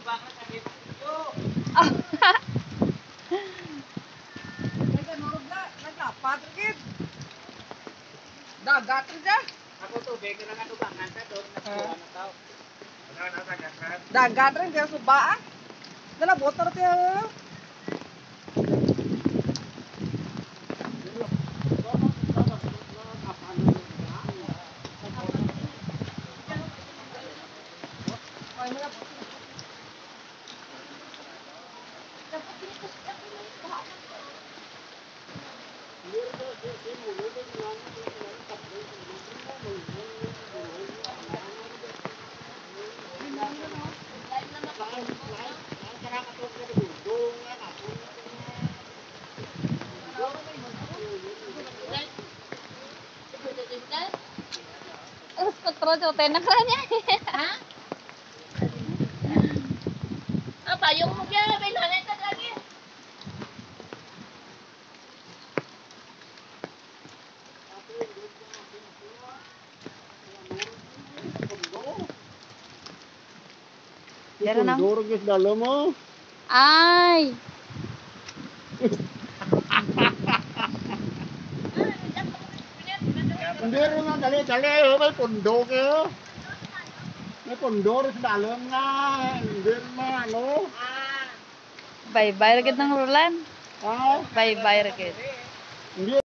Ah. Dagat aja. Ako tubig na nga tubangan sa doon na tao. Dagat rin kaya subaan. Dala botor tiya. Terus kontrol tenak ranya. Ha? Apa yung mukha na bilhanan ta lagi? Meron nang. Durog is dalo mo. Ay. Hindi rin nga dali. May pundo kayo. May pundo rin sa dalo nga. Hindi rin ano. Bye-bye ra gid nang Roland. Ah, Bye-bye ra gid. hindi